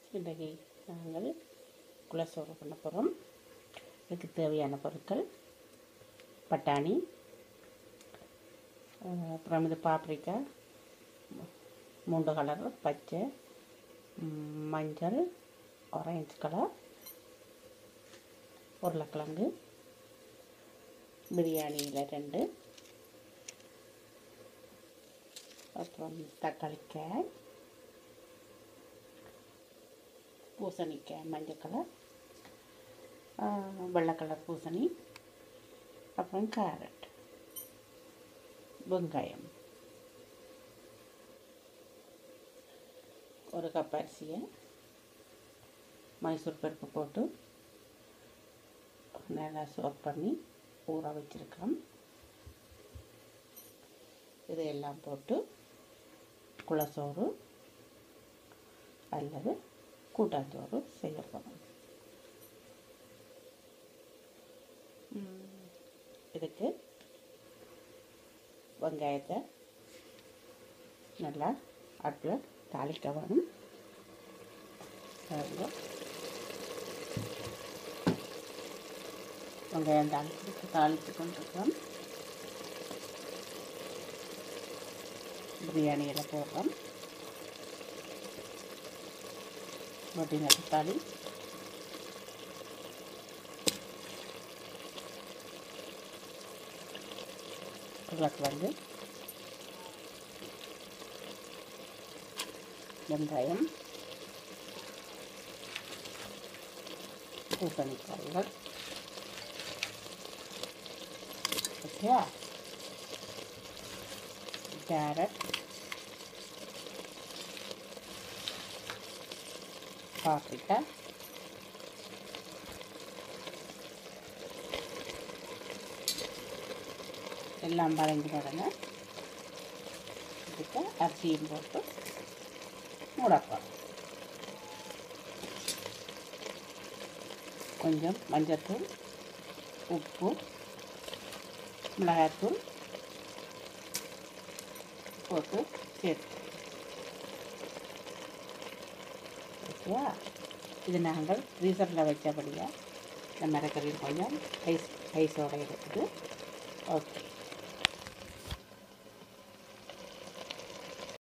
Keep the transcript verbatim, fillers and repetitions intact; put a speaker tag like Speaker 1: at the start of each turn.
Speaker 1: இன்றைக்கு நாங்கள் குலசோறு பண்ண போகிறோம். இதுக்கு தேவையான பொருட்கள் பட்டாணி, அப்புறம் இது பாப்ரிக்கா, மூன்று கலர் பச்சை, மஞ்சள், ஆரஞ்சு கலர், உருளைக்கிழங்கு, பிரியாணியில் ரெண்டு, அப்புறம் தக்காளிக்காய், பூசணிக்காய் மஞ்சள் கலர், வெள்ளை கலர் பூசணி, அப்புறம் கேரட், வெங்காயம், ஒரு கப் அரிசியை மைசூர் பருப்பு போட்டு நல்லா சோக் பண்ணி ஊற வச்சுருக்கோம். இதையெல்லாம் போட்டு குலசோறு அல்லது கூட்டாஞ்சோறு செய்ய போகிறோம். இதுக்கு வெங்காயத்தை நல்லா அடுப்பில் தாளிக்க வேணும். வெங்காயம் தாளித்து தாளித்து கொண்டிருக்கோம். பிரியாணியில் போடுறோம். புதினா தக்காளி, உருளைக்கிழங்கு, வெங்காயம், பூசணிக்காய்கள், ஓகே, கேரட், பாப்ரிக்கா, எல்லாம் வளைஞ்சு உடனே இதுக்கு அரிசியும் போட்டு மூடப்போம். கொஞ்சம் மஞ்சள்தூள், உப்பு, மிளகாய்த்தூள் போட்டு சேர்த்து ஓகேவா. இது நாங்கள் ஃப்ரீசரில் வச்சபடியாக இந்த மரக்கறியில் கொஞ்சம் ஐஸ் ஐஸோடு இருக்குது. ஓகே.